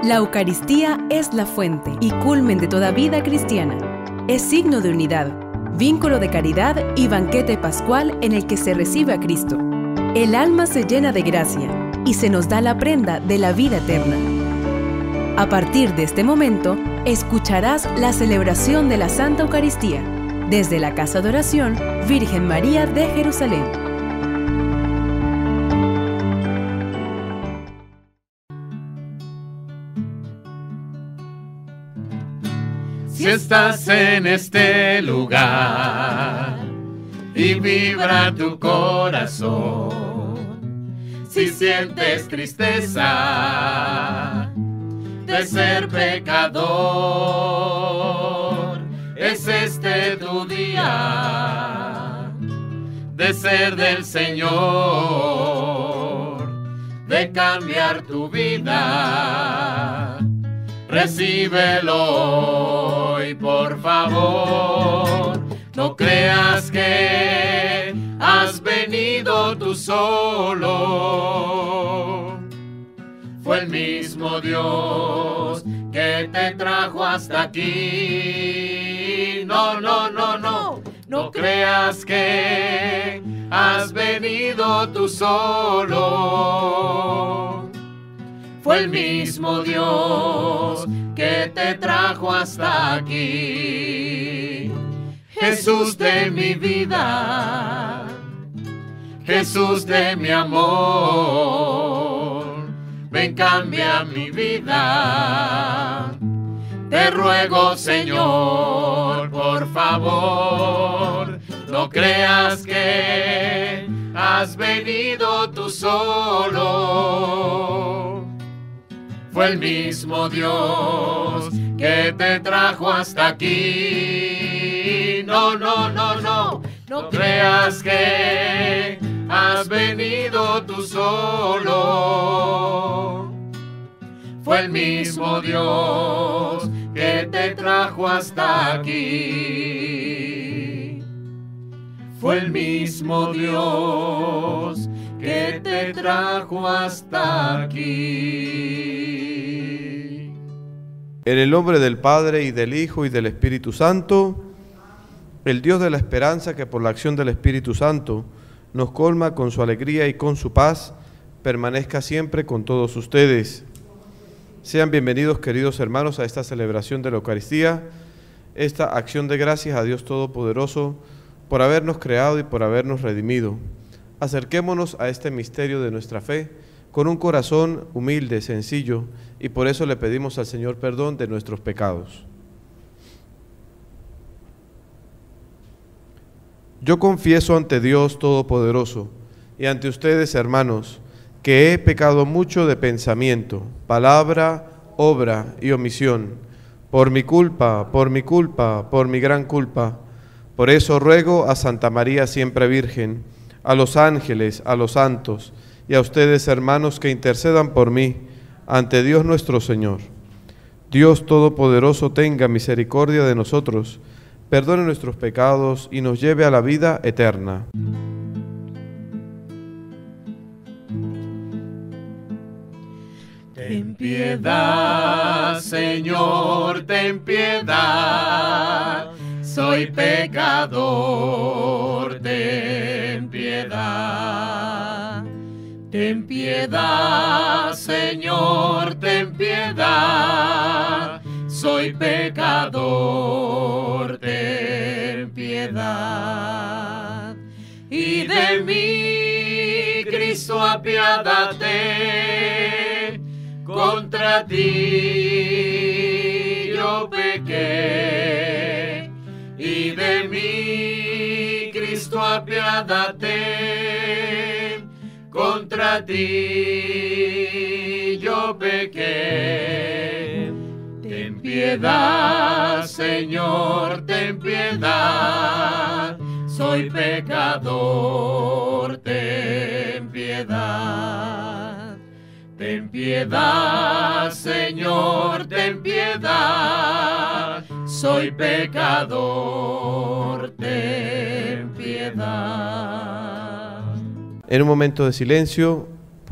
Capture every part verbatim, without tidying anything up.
La Eucaristía es la fuente y culmen de toda vida cristiana. Es signo de unidad, vínculo de caridad y banquete pascual en el que se recibe a Cristo. El alma se llena de gracia y se nos da la prenda de la vida eterna. A partir de este momento, escucharás la celebración de la Santa Eucaristía desde la Casa de Oración Virgen María de Jerusalén. Si estás en este lugar y vibra tu corazón, si sientes tristeza de ser pecador, es este tu día de ser del Señor, de cambiar tu vida. Recíbelo hoy, por favor. No creas que has venido tú solo. Fue el mismo Dios que te trajo hasta aquí. No, no, no, no. No creas que has venido tú solo. Fue el mismo Dios que te trajo hasta aquí. Jesús de mi vida, Jesús de mi amor, ven, cambia mi vida. Te ruego, Señor, por favor, no creas que has venido tú solo. Fue el mismo Dios que te trajo hasta aquí. No, no, no, no, no creas que has venido tú solo. Fue el mismo Dios que te trajo hasta aquí. Fue el mismo Dios que te trajo hasta aquí. En el nombre del Padre, y del Hijo, y del Espíritu Santo, el Dios de la esperanza, que por la acción del Espíritu Santo nos colma con su alegría y con su paz, permanezca siempre con todos ustedes. Sean bienvenidos, queridos hermanos, a esta celebración de la Eucaristía, esta acción de gracias a Dios Todopoderoso por habernos creado y por habernos redimido. Acerquémonos a este misterio de nuestra fe con un corazón humilde, sencillo, y por eso le pedimos al Señor perdón de nuestros pecados. Yo confieso ante Dios Todopoderoso y ante ustedes, hermanos, que he pecado mucho de pensamiento, palabra, obra y omisión, por mi culpa, por mi culpa, por mi gran culpa. Por eso ruego a Santa María siempre Virgen, a los ángeles, a los santos, y a ustedes, hermanos, que intercedan por mí ante Dios nuestro Señor. Dios Todopoderoso tenga misericordia de nosotros, perdone nuestros pecados y nos lleve a la vida eterna. Ten piedad, Señor, ten piedad. Soy pecador, ten piedad. Ten piedad, Señor, ten piedad. Soy pecador, ten piedad. Y de mí, Cristo, apiádate. Contra ti yo pequé. Y de mí, Cristo, apiádate. Contra ti yo pequé. Ten piedad, Señor, ten piedad. Soy pecador, ten piedad. Ten piedad, Señor, ten piedad. Soy pecador, ten piedad. En un momento de silencio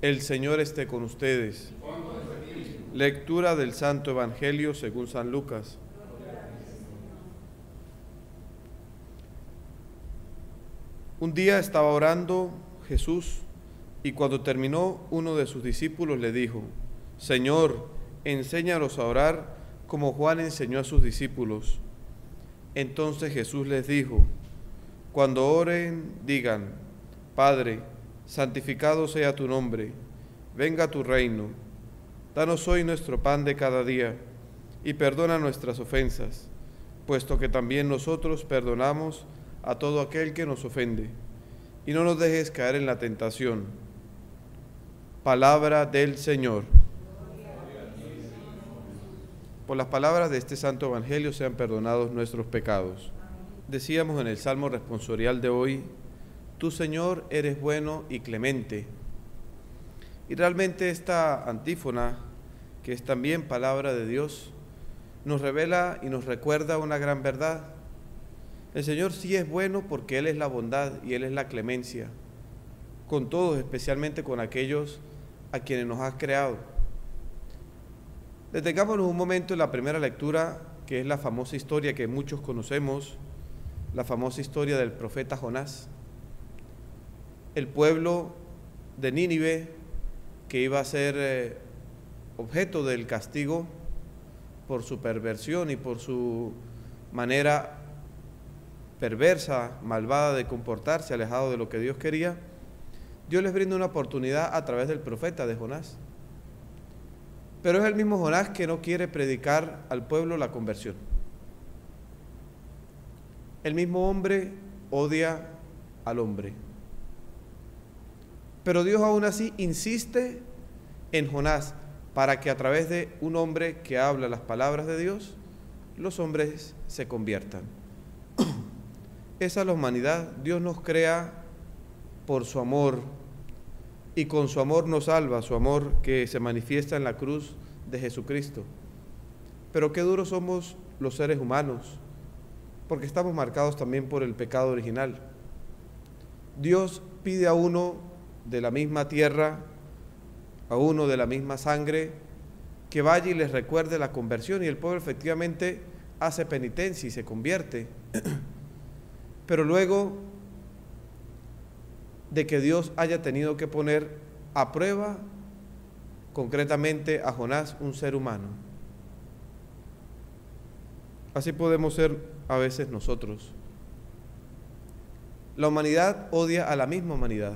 El Señor esté con ustedes. Lectura del Santo Evangelio según San Lucas. Un día estaba orando Jesús y cuando terminó, uno de sus discípulos le dijo: Señor, enséñanos a orar como Juan enseñó a sus discípulos. Entonces Jesús les dijo: Cuando oren, digan: Padre, santificado sea tu nombre, venga tu reino. Danos hoy nuestro pan de cada día, y perdona nuestras ofensas, puesto que también nosotros perdonamos a todo aquel que nos ofende. Y no nos dejes caer en la tentación. Palabra del Señor. Por las palabras de este santo evangelio sean perdonados nuestros pecados. Decíamos en el Salmo responsorial de hoy: Tú, Señor, eres bueno y clemente. Y realmente esta antífona, que es también palabra de Dios, nos revela y nos recuerda una gran verdad. El Señor sí es bueno porque Él es la bondad y Él es la clemencia, con todos, especialmente con aquellos a quienes nos ha creado. Detengámonos un momento en la primera lectura, que es la famosa historia que muchos conocemos, la famosa historia del profeta Jonás. El pueblo de Nínive, que iba a ser eh, objeto del castigo por su perversión y por su manera perversa, malvada de comportarse, alejado de lo que Dios quería, Dios les brinda una oportunidad a través del profeta de Jonás. Pero es el mismo Jonás que no quiere predicar al pueblo la conversión. El mismo hombre odia al hombre. Pero Dios aún así insiste en Jonás para que a través de un hombre que habla las palabras de Dios, los hombres se conviertan. Esa es la humanidad. Dios nos crea por su amor y con su amor nos salva, su amor que se manifiesta en la cruz de Jesucristo. Pero qué duros somos los seres humanos, porque estamos marcados también por el pecado original. Dios pide a uno de la misma tierra, a uno de la misma sangre, que vaya y les recuerde la conversión, y el pueblo efectivamente hace penitencia y se convierte. Pero luego de que Dios haya tenido que poner a prueba concretamente a Jonás, un ser humano. Así podemos ser a veces nosotros. La humanidad odia a la misma humanidad.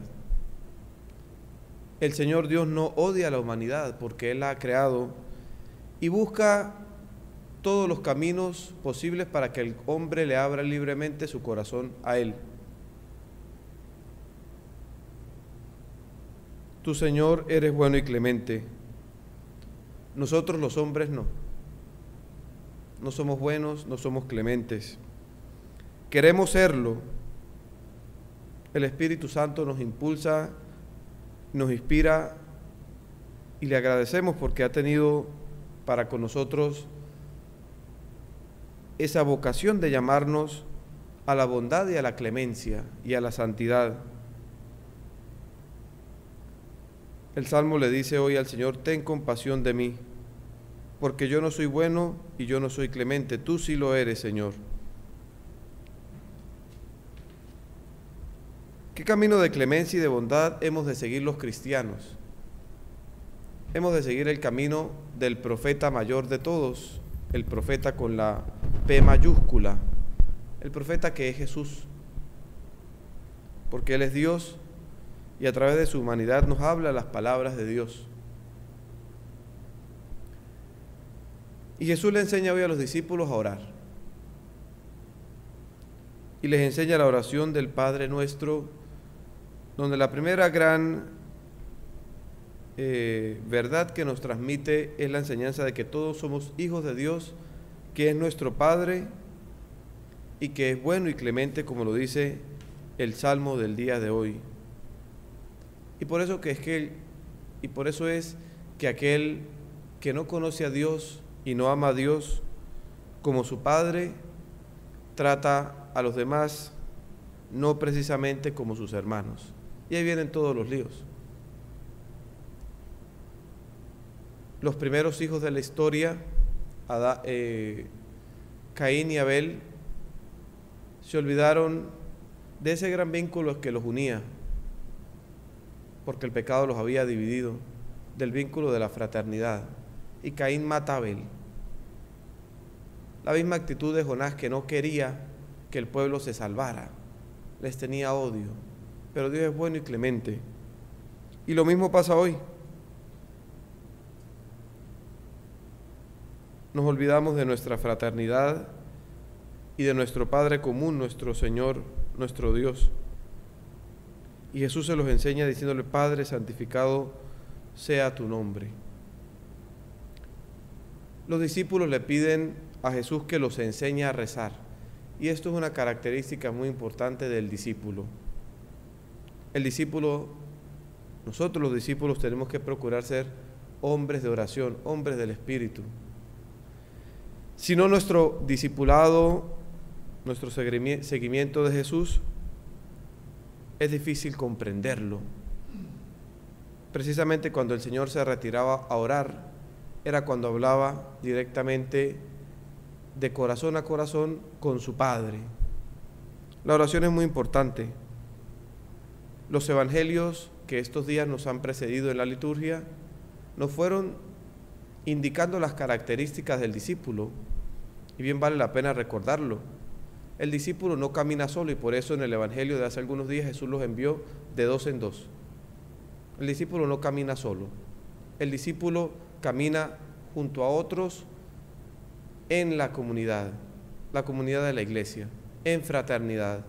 El Señor Dios no odia a la humanidad porque Él la ha creado y busca todos los caminos posibles para que el hombre le abra libremente su corazón a Él. Tú, Señor, eres bueno y clemente. Nosotros los hombres no. No somos buenos, no somos clementes. Queremos serlo. El Espíritu Santo nos impulsa, nos inspira y le agradecemos porque ha tenido para con nosotros esa vocación de llamarnos a la bondad y a la clemencia y a la santidad. El Salmo le dice hoy al Señor: ten compasión de mí, porque yo no soy bueno y yo no soy clemente, tú sí lo eres, Señor. ¿Qué camino de clemencia y de bondad hemos de seguir los cristianos? Hemos de seguir el camino del profeta mayor de todos, el profeta con la P mayúscula, el profeta que es Jesús, porque Él es Dios y a través de su humanidad nos habla las palabras de Dios. Y Jesús le enseña hoy a los discípulos a orar. Y les enseña la oración del Padre Nuestro, donde la primera gran eh, verdad que nos transmite es la enseñanza de que todos somos hijos de Dios, que es nuestro Padre y que es bueno y clemente, como lo dice el Salmo del día de hoy. Y por eso que es que y por eso es que aquel que no conoce a Dios y no ama a Dios como su Padre, trata a los demás no precisamente como sus hermanos. Y ahí vienen todos los líos. los primeros hijos de la historia, Adá, eh, Caín y Abel, se olvidaron de ese gran vínculo que los unía, porque el pecado los había dividido, del vínculo de la fraternidad, y Caín mata a Abel. La misma actitud de Jonás, que no quería que el pueblo se salvara, les tenía odio, pero Dios es bueno y clemente. Y lo mismo pasa hoy. Nos olvidamos de nuestra fraternidad y de nuestro Padre común, nuestro Señor, nuestro Dios. Y Jesús se los enseña diciéndole: Padre, santificado sea tu nombre. Los discípulos le piden a Jesús que los enseñe a rezar. Y esto es una característica muy importante del discípulo. El discípulo, nosotros los discípulos tenemos que procurar ser hombres de oración, hombres del Espíritu. Si no, nuestro discipulado, nuestro seguimiento de Jesús, es difícil comprenderlo. Precisamente cuando el Señor se retiraba a orar, era cuando hablaba directamente de corazón a corazón con su Padre. La oración es muy importante. Los evangelios que estos días nos han precedido en la liturgia nos fueron indicando las características del discípulo, y bien vale la pena recordarlo. El discípulo no camina solo, y por eso en el evangelio de hace algunos días Jesús los envió de dos en dos. El discípulo no camina solo. El discípulo camina junto a otros en la comunidad, la comunidad de la iglesia, en fraternidad.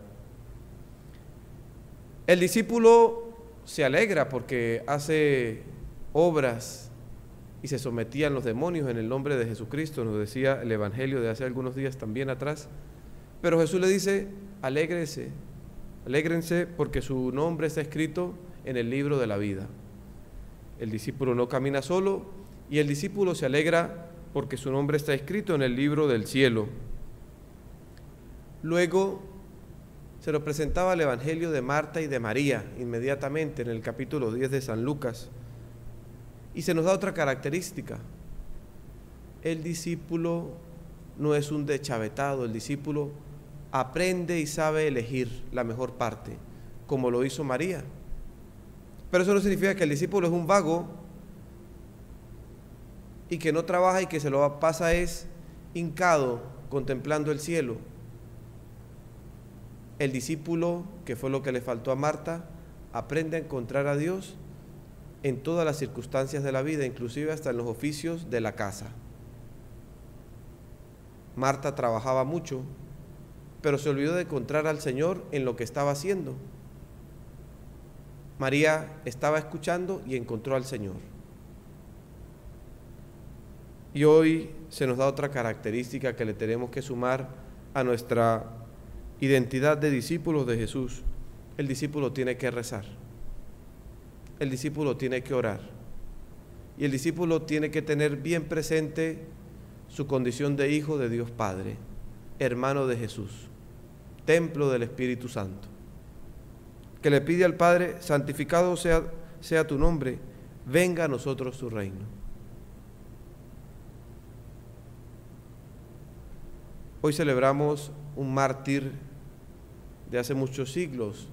El discípulo se alegra porque hace obras y se sometían los demonios en el nombre de Jesucristo, nos decía el evangelio de hace algunos días también atrás. Pero Jesús le dice: alégrense, alégrense porque su nombre está escrito en el libro de la vida. El discípulo no camina solo, y el discípulo se alegra porque su nombre está escrito en el libro del cielo. Luego se nos presentaba el evangelio de Marta y de María, inmediatamente en el capítulo diez de San Lucas, y se nos da otra característica. El discípulo no es un deschavetado, el discípulo aprende y sabe elegir la mejor parte, como lo hizo María. Pero eso no significa que el discípulo es un vago y que no trabaja y que se lo pasa es hincado contemplando el cielo. El discípulo, que fue lo que le faltó a Marta, aprende a encontrar a Dios en todas las circunstancias de la vida, inclusive hasta en los oficios de la casa. Marta trabajaba mucho, pero se olvidó de encontrar al Señor en lo que estaba haciendo. María estaba escuchando y encontró al Señor. Y hoy se nos da otra característica que le tenemos que sumar a nuestra identidad de discípulos de Jesús. El discípulo tiene que rezar. El discípulo tiene que orar. Y el discípulo tiene que tener bien presente su condición de hijo de Dios Padre, hermano de Jesús, templo del Espíritu Santo, que le pide al Padre: santificado sea, sea tu nombre, venga a nosotros tu reino. Hoy celebramos un mártir de hace muchos siglos,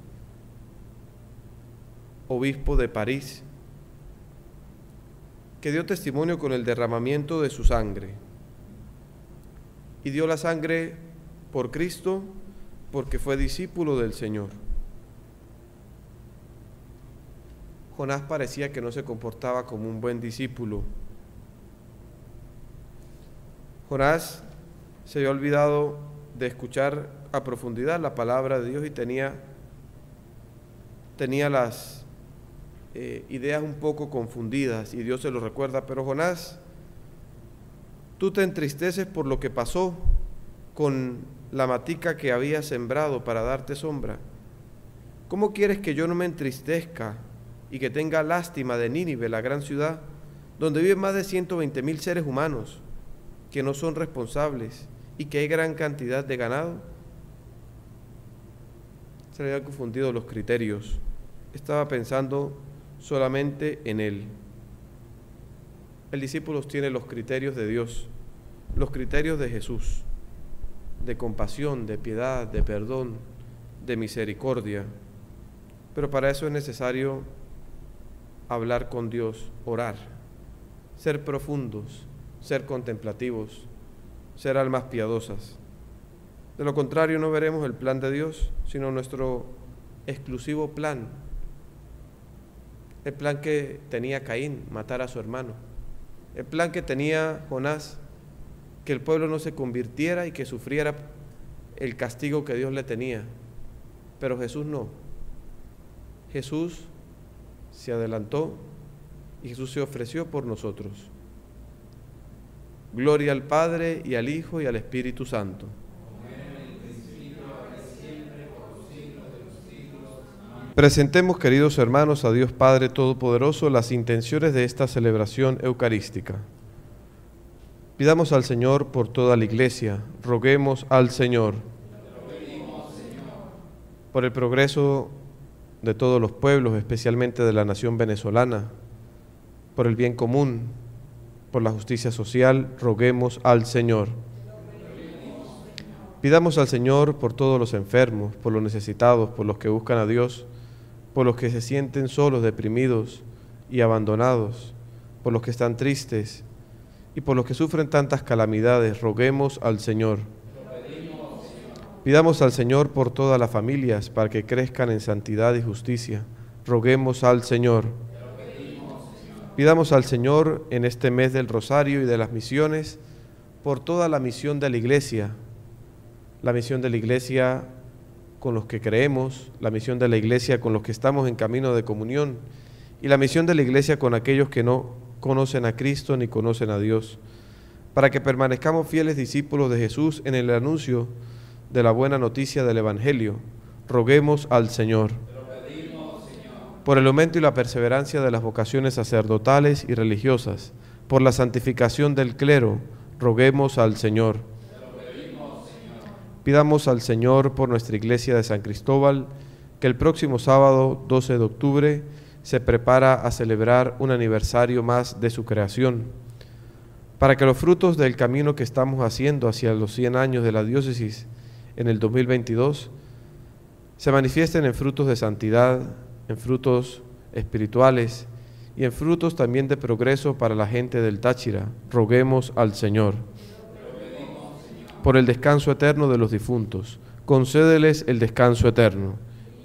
obispo de París, que dio testimonio con el derramamiento de su sangre, y dio la sangre por Cristo porque fue discípulo del Señor. Jonás parecía que no se comportaba como un buen discípulo. Jonás se había olvidado de escuchar a profundidad la palabra de Dios y tenía, tenía las eh, ideas un poco confundidas, y Dios se lo recuerda. Pero Jonás, tú te entristeces por lo que pasó con la matica que había sembrado para darte sombra. ¿Cómo quieres que yo no me entristezca y que tenga lástima de Nínive, la gran ciudad, donde viven más de ciento veinte mil seres humanos que no son responsables y que hay gran cantidad de ganado? Se le habían confundido los criterios. Estaba pensando solamente en él. El discípulo tiene los criterios de Dios, los criterios de Jesús, de compasión, de piedad, de perdón, de misericordia. Pero para eso es necesario hablar con Dios, orar, ser profundos, ser contemplativos, ser almas piadosas. De lo contrario, no veremos el plan de Dios, sino nuestro exclusivo plan. El plan que tenía Caín, matar a su hermano. El plan que tenía Jonás, que el pueblo no se convirtiera y que sufriera el castigo que Dios le tenía. Pero Jesús no. Jesús se adelantó y Jesús se ofreció por nosotros. Gloria al Padre y al Hijo y al Espíritu Santo. Presentemos, queridos hermanos, a Dios Padre Todopoderoso las intenciones de esta celebración eucarística. Pidamos al Señor por toda la Iglesia, roguemos al Señor. Por el progreso de todos los pueblos, especialmente de la nación venezolana, por el bien común, por la justicia social, roguemos al Señor. Pidamos al Señor por todos los enfermos, por los necesitados, por los que buscan a Dios, por los que se sienten solos, deprimidos y abandonados, por los que están tristes y por los que sufren tantas calamidades, roguemos al Señor. Pidamos al Señor por todas las familias para que crezcan en santidad y justicia, roguemos al Señor. Pidamos al Señor en este mes del Rosario y de las misiones por toda la misión de la Iglesia, la misión de la Iglesia con los que creemos, la misión de la Iglesia con los que estamos en camino de comunión y la misión de la Iglesia con aquellos que no conocen a Cristo ni conocen a Dios, para que permanezcamos fieles discípulos de Jesús en el anuncio de la buena noticia del Evangelio. Roguemos al Señor. Por el aumento y la perseverancia de las vocaciones sacerdotales y religiosas, por la santificación del clero, roguemos al Señor. Pidamos al Señor por nuestra iglesia de San Cristóbal, que el próximo sábado doce de octubre se prepara a celebrar un aniversario más de su creación, para que los frutos del camino que estamos haciendo hacia los cien años de la diócesis en el dos mil veintidós se manifiesten en frutos de santidad, en frutos espirituales y en frutos también de progreso para la gente del Táchira. Roguemos al Señor. Por el descanso eterno de los difuntos, concédeles el descanso eterno.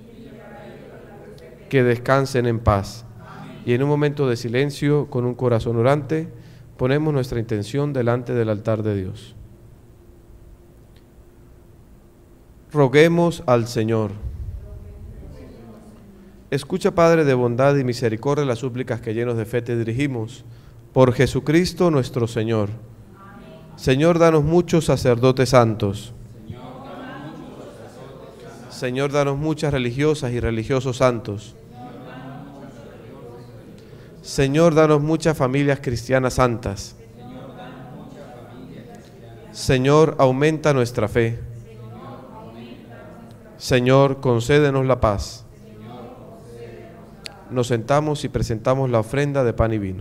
Que descansen en paz. Y en un momento de silencio, con un corazón orante, ponemos nuestra intención delante del altar de Dios. Roguemos al Señor. Escucha, Padre de bondad y misericordia, las súplicas que llenos de fe te dirigimos. Por Jesucristo nuestro Señor. Señor, danos muchos sacerdotes santos. Señor, danos muchas religiosas y religiosos santos. Señor, danos muchas familias cristianas santas. Señor, aumenta nuestra fe. Señor, concédenos la paz. Nos sentamos y presentamos la ofrenda de pan y vino.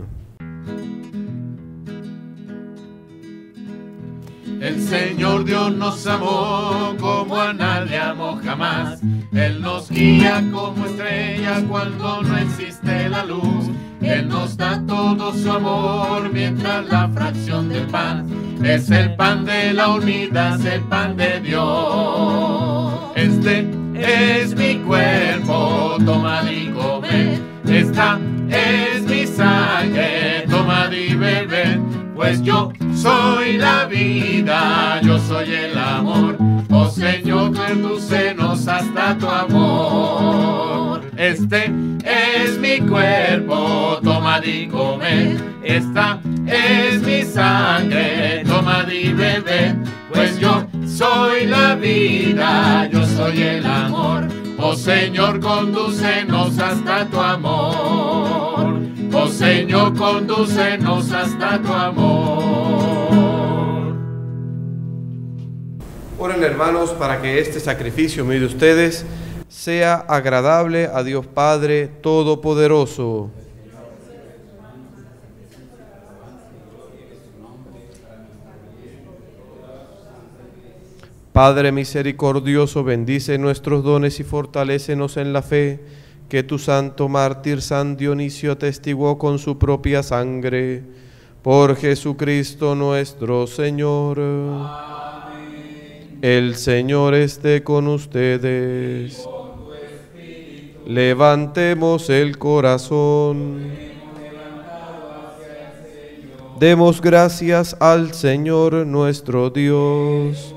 El Señor Dios nos amó como a nadie amó jamás. Él nos guía como estrella cuando no existe la luz. Él nos da todo su amor mientras la fracción del pan es el pan de la unidad, es el pan de Dios. Este es mi cuerpo, tomad y comed. Esta es mi sangre, tomad y bebed. Pues yo soy la vida, yo soy el amor. Oh Señor, condúcenos hasta tu amor. Este es mi cuerpo, tomad y comed. Esta es mi sangre, tomad y bebed. Pues yo soy la vida, yo soy el amor. Oh Señor, condúcenos hasta tu amor. Oh Señor, condúcenos hasta tu amor. Oren, hermanos, para que este sacrificio mío de ustedes sea agradable a Dios Padre Todopoderoso. Padre misericordioso, bendice nuestros dones y fortalécenos en la fe, que tu santo mártir San Dionisio atestiguó con su propia sangre. Por Jesucristo nuestro Señor. Amén. El Señor esté con ustedes. Y con tu espíritu. Levantemos el corazón. Demos gracias al Señor nuestro Dios.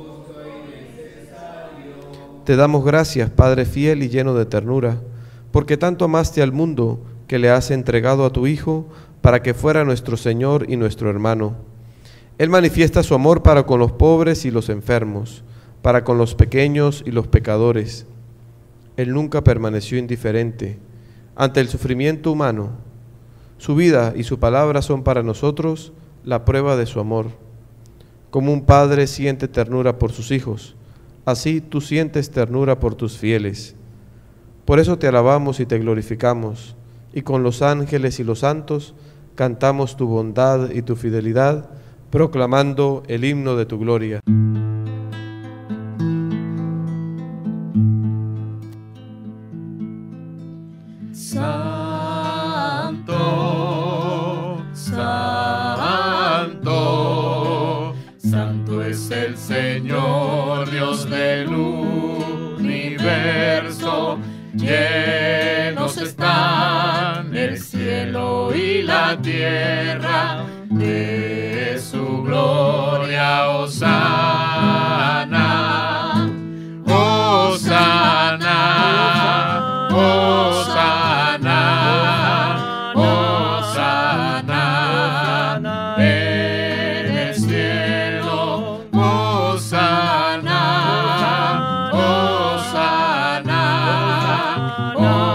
Te damos gracias, Padre fiel y lleno de ternura, porque tanto amaste al mundo que le has entregado a tu Hijo para que fuera nuestro Señor y nuestro hermano. Él manifiesta su amor para con los pobres y los enfermos, para con los pequeños y los pecadores. Él nunca permaneció indiferente ante el sufrimiento humano. Su vida y su palabra son para nosotros la prueba de su amor. Como un padre siente ternura por sus hijos, así tú sientes ternura por tus fieles. Por eso te alabamos y te glorificamos, y con los ángeles y los santos cantamos tu bondad y tu fidelidad, proclamando el himno de tu gloria. El Señor, Dios del universo, llenos están el cielo y la tierra de su gloria. Hosana, Hosana, Hosana, Hosana en el cielo. Hosana, Hosana,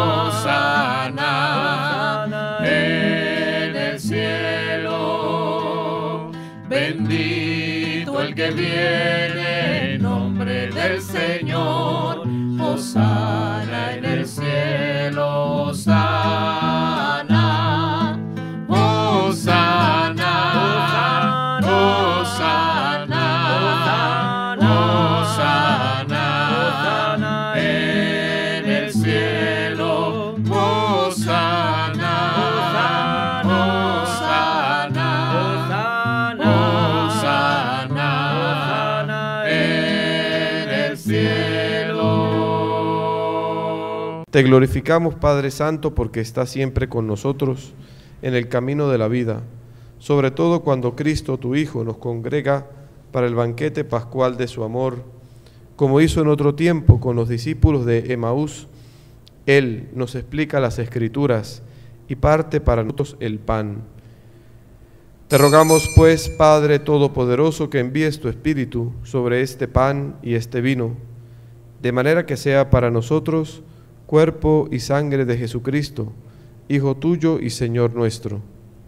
Hosana en el cielo. Bendito el que viene en nombre del Señor. Hosana en el cielo. Hosana, Hosana, Hosana. Hosana en el cielo, Hosana, Hosana, Hosana en el cielo. Te glorificamos, Padre Santo, porque estás siempre con nosotros en el camino de la vida, sobre todo cuando Cristo, tu Hijo, nos congrega para el banquete pascual de su amor, como hizo en otro tiempo con los discípulos de Emaús. Él nos explica las Escrituras y parte para nosotros el pan. Te rogamos, pues, Padre Todopoderoso, que envíes tu Espíritu sobre este pan y este vino, de manera que sea para nosotros cuerpo y sangre de Jesucristo, Hijo tuyo y Señor nuestro.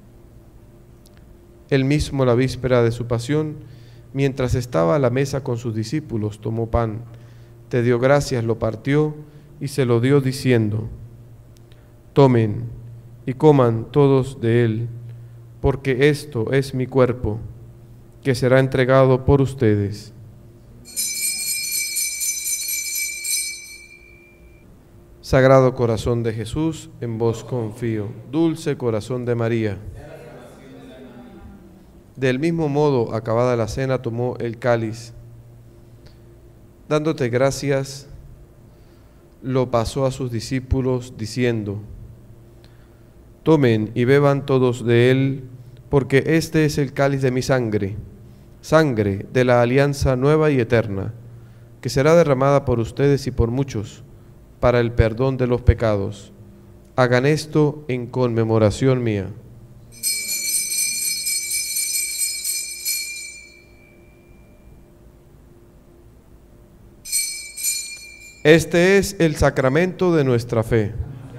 Él mismo, la víspera de su pasión, mientras estaba a la mesa con sus discípulos, tomó pan, te dio gracias, lo partió y se lo dio diciendo: tomen y coman todos de él, porque esto es mi cuerpo, que será entregado por ustedes. Sagrado corazón de Jesús, en vos confío. Dulce corazón de María. Del mismo modo, acabada la cena, tomó el cáliz. Dándote gracias, lo pasó a sus discípulos, diciendo: tomen y beban todos de él, porque este es el cáliz de mi sangre, sangre de la alianza nueva y eterna, que será derramada por ustedes y por muchos, para el perdón de los pecados. Hagan esto en conmemoración mía. Este es el sacramento de nuestra fe.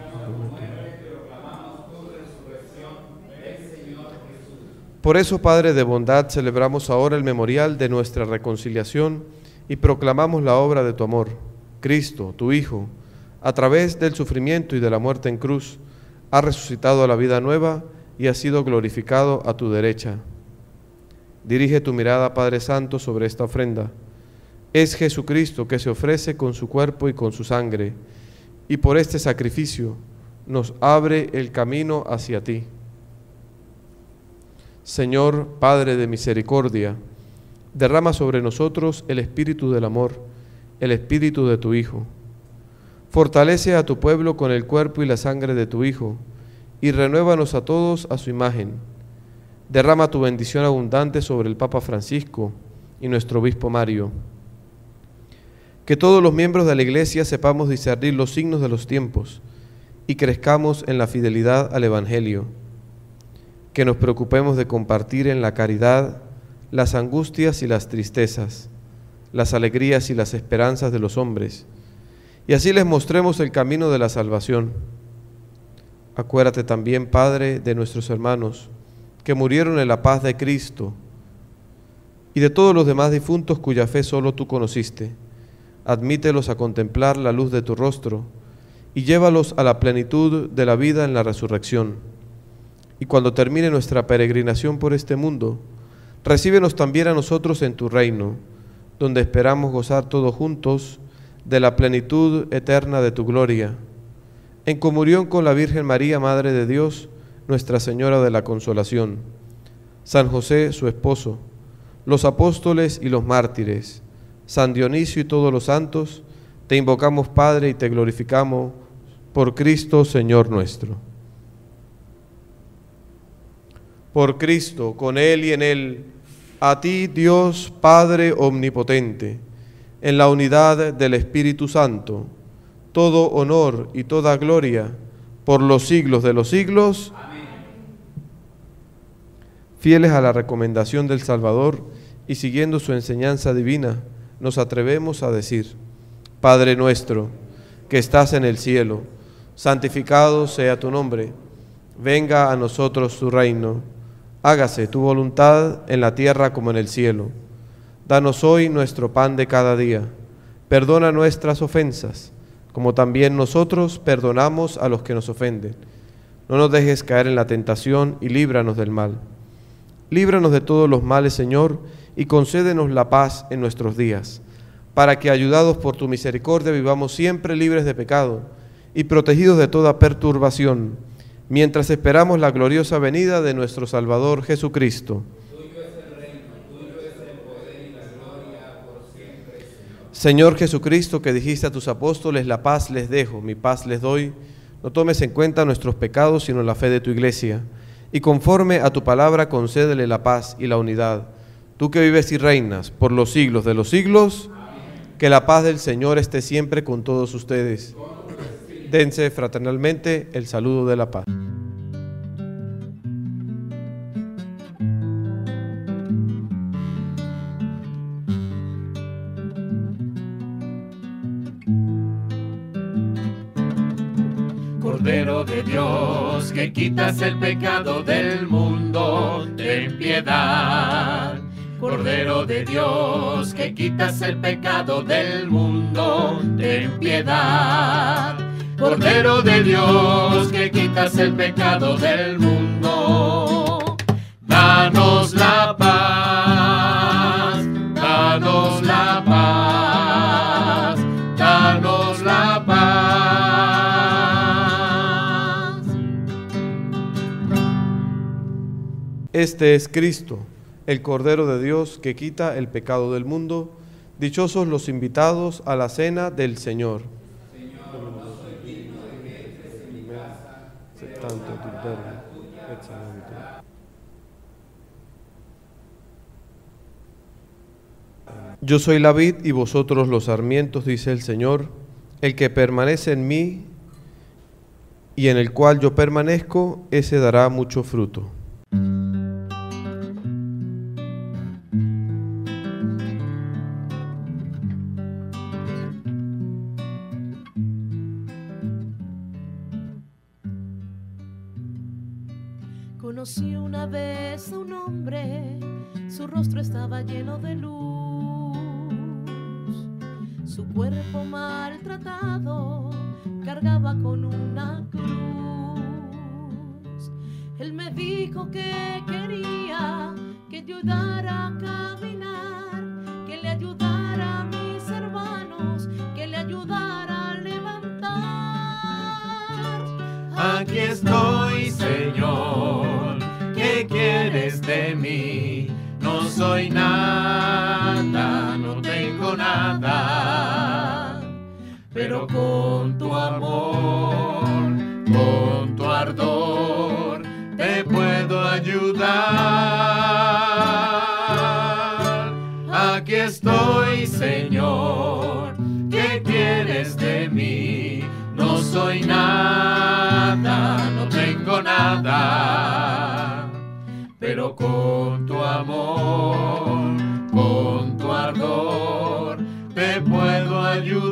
Por eso, Padre de bondad, celebramos ahora el memorial de nuestra reconciliación y proclamamos la obra de tu amor. Cristo, tu Hijo, a través del sufrimiento y de la muerte en cruz, ha resucitado a la vida nueva y ha sido glorificado a tu derecha. Dirige tu mirada, Padre Santo, sobre esta ofrenda, Es Jesucristo que se ofrece con su cuerpo y con su sangre, y por este sacrificio nos abre el camino hacia ti. Señor, Padre de misericordia, derrama sobre nosotros el espíritu del amor, el espíritu de tu Hijo. Fortalece a tu pueblo con el cuerpo y la sangre de tu Hijo, y renuévanos a todos a su imagen. Derrama tu bendición abundante sobre el Papa Francisco y nuestro obispo Mario. Que todos los miembros de la Iglesia sepamos discernir los signos de los tiempos y crezcamos en la fidelidad al Evangelio. Que nos preocupemos de compartir en la caridad las angustias y las tristezas, las alegrías y las esperanzas de los hombres, y así les mostremos el camino de la salvación. Acuérdate también, Padre, de nuestros hermanos que murieron en la paz de Cristo y de todos los demás difuntos cuya fe solo tú conociste. Admítelos a contemplar la luz de tu rostro y llévalos a la plenitud de la vida en la resurrección. Y cuando termine nuestra peregrinación por este mundo, recíbenos también a nosotros en tu reino, donde esperamos gozar todos juntos de la plenitud eterna de tu gloria, en comunión con la Virgen María, Madre de Dios, Nuestra Señora de la Consolación, San José, su esposo, los apóstoles y los mártires, San Dionisio y todos los santos, te invocamos, Padre, y te glorificamos por Cristo, Señor nuestro. Por Cristo, con Él y en Él, a ti, Dios Padre omnipotente, en la unidad del Espíritu Santo, todo honor y toda gloria por los siglos de los siglos. Amén. Fieles a la recomendación del Salvador y siguiendo su enseñanza divina, nos atrevemos a decir: Padre nuestro, que estás en el cielo, santificado sea tu nombre. Venga a nosotros tu reino. Hágase tu voluntad en la tierra como en el cielo. Danos hoy nuestro pan de cada día. Perdona nuestras ofensas, como también nosotros perdonamos a los que nos ofenden. No nos dejes caer en la tentación y líbranos del mal. Líbranos de todos los males, Señor, y concédenos la paz en nuestros días, para que, ayudados por tu misericordia, vivamos siempre libres de pecado y protegidos de toda perturbación, mientras esperamos la gloriosa venida de nuestro Salvador Jesucristo. Tuyo es el reino, tuyo es el poder y la gloria por siempre, Señor. Señor Jesucristo, que dijiste a tus apóstoles: la paz les dejo, mi paz les doy, no tomes en cuenta nuestros pecados, sino la fe de tu Iglesia, y conforme a tu palabra concédele la paz y la unidad. Tú que vives y reinas por los siglos de los siglos, amén. Que la paz del Señor esté siempre con todos ustedes. Dense fraternalmente el saludo de la paz. Cordero de Dios, que quitas el pecado del mundo, ten piedad. Cordero de Dios, que quitas el pecado del mundo, ten piedad. Cordero de Dios, que quitas el pecado del mundo, danos la paz, danos la paz, danos la paz. Este es Cristo, el Cordero de Dios que quita el pecado del mundo. Dichosos los invitados a la cena del Señor. Señor, no soy digno de que entres en mi casa, pero una palabra tuya bastará. Yo soy la vid y vosotros los sarmientos, dice el Señor. El que permanece en mí y en el cual yo permanezco, ese dará mucho fruto. Conocí una vez a un hombre, su rostro estaba lleno de luz, su cuerpo maltratado cargaba con una cruz. Él me dijo que quería que ayudara a caminar, que le ayudara a mí estoy, Señor, ¿qué quieres de mí? No soy nada, no tengo nada, pero con tu amor, con tu ardor, te puedo ayudar. Aquí estoy, Señor, ¿qué quieres de mí? No soy nada, no tengo nada, pero con tu amor, con tu ardor, te puedo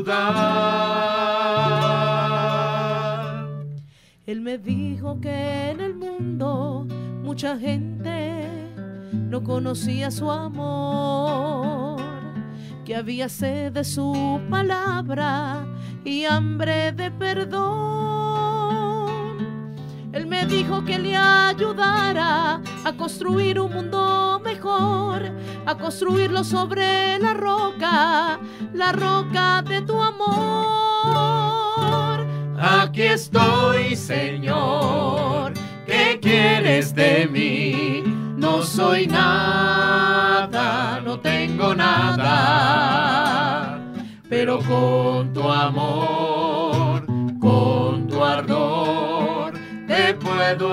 ayudar. Él me dijo que en el mundo mucha gente no conocía su amor, que había sed de su palabra y hambre de perdón. Él me dijo que le ayudara a construir un mundo mejor, a construirlo sobre la roca, la roca de tu amor. Aquí estoy, Señor, ¿qué quieres de mí? No soy nada, no tengo nada, pero con tu amor, con tu ardor, te puedo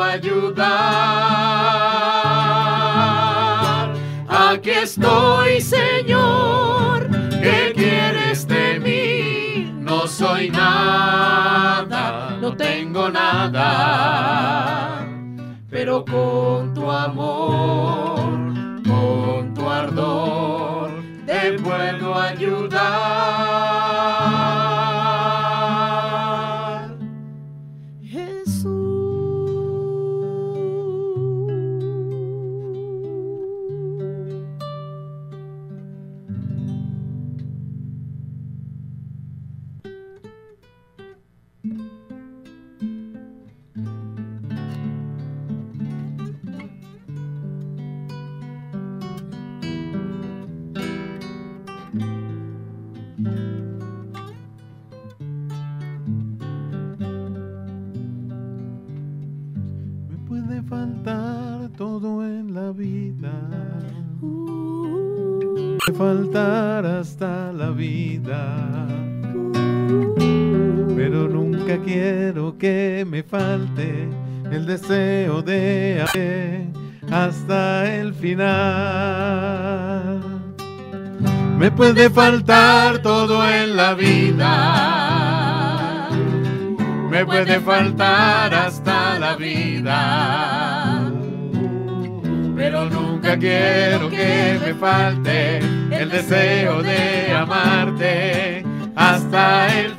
ayudar. Aquí estoy, Señor, ¿qué quieres de mí? No soy nada, no tengo nada, pero con tu amor, con tu ardor, te puedo ayudar. Jesús. Me puede faltar todo en la vida, puede faltar hasta la vida, pero nunca quiero que me falte el deseo de amar hasta el final. Me puede faltar todo en la vida, me puede faltar hasta la vida, pero nunca quiero que me falte el deseo de amarte hasta el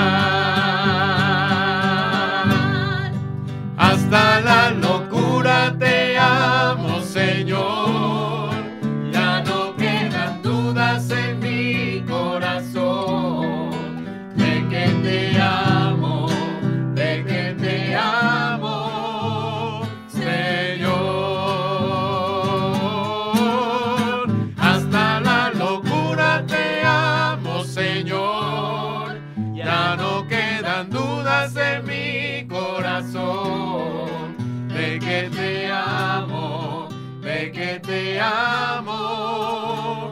final. Hasta la locura te amo, Señor, ya no quedan dudas en mi corazón de que te amo, de que te amo, Señor. Hasta la locura te amo, Señor, ya no quedan dudas en mi corazón de que te amo, de que te amo,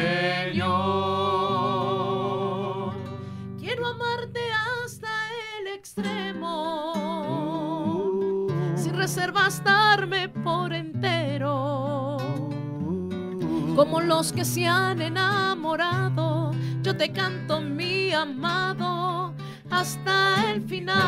Señor. Quiero amarte hasta el extremo, sin reservas darme por entero. Como los que se han enamorado, yo te canto, mi amado, hasta el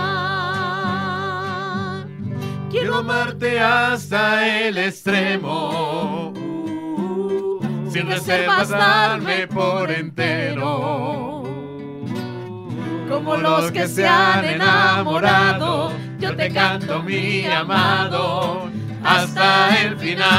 final. Quiero amarte hasta el extremo, sin reservas darme por entero. Como los que se han enamorado, yo te canto, mi amado, hasta el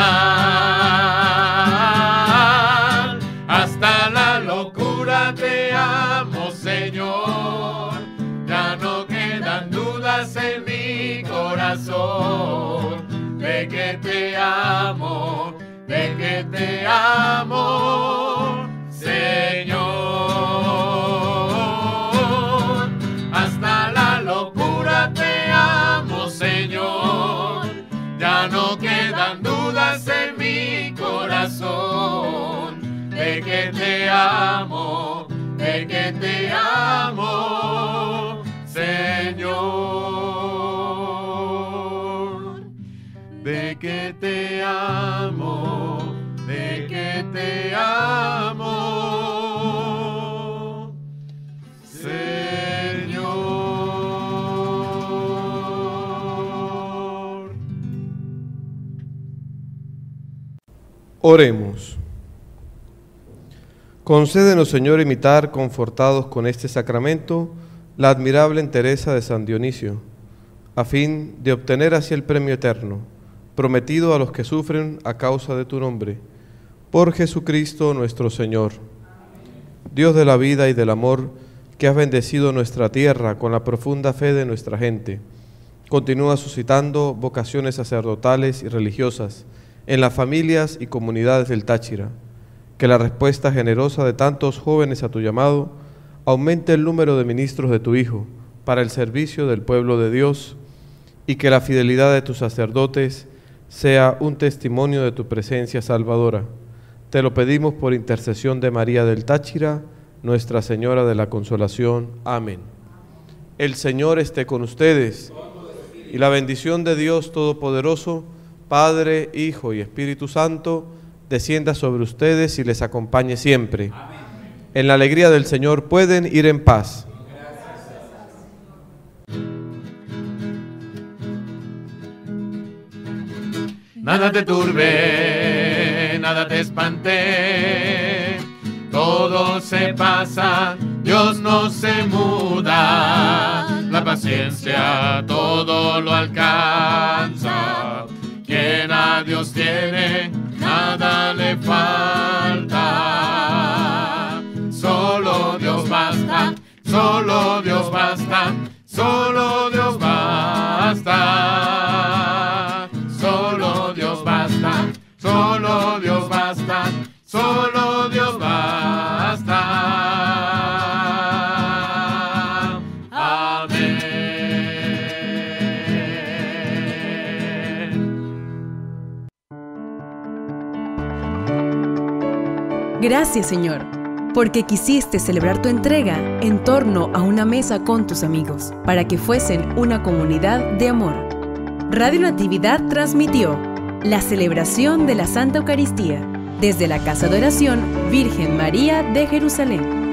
final. Hasta la locura te amo, Señor, ya no quedan dudas en mi corazón de que te amo, de que te amo, Señor. Hasta la locura te amo, Señor. te amo, de que te amo, Señor. De que te amo, de que te amo, Señor. Oremos. Concédenos, Señor, imitar, confortados con este sacramento, la admirable entereza de San Dionisio, a fin de obtener así el premio eterno, prometido a los que sufren a causa de tu nombre. Por Jesucristo nuestro Señor. Dios de la vida y del amor, que has bendecido nuestra tierra con la profunda fe de nuestra gente, continúa suscitando vocaciones sacerdotales y religiosas en las familias y comunidades del Táchira. Que la respuesta generosa de tantos jóvenes a tu llamado aumente el número de ministros de tu Hijo para el servicio del pueblo de Dios, y que la fidelidad de tus sacerdotes sea un testimonio de tu presencia salvadora. Te lo pedimos por intercesión de María del Táchira, Nuestra Señora de la Consolación. Amén. El Señor esté con ustedes, y la bendición de Dios Todopoderoso, Padre, Hijo y Espíritu Santo, descienda sobre ustedes y les acompañe siempre. Amén. En la alegría del Señor pueden ir en paz. Nada te turbe, nada te espante, todo se pasa, Dios no se muda, la paciencia todo lo alcanza, quien a Dios tiene, nada le falta, solo Dios basta, solo Dios basta, solo Dios basta, solo Dios basta, solo Dios basta, solo Dios basta. Amén. Gracias, Señor, porque quisiste celebrar tu entrega en torno a una mesa con tus amigos, para que fuesen una comunidad de amor. Radio Natividad transmitió la celebración de la Santa Eucaristía desde la Casa de Oración Virgen María de Jerusalén.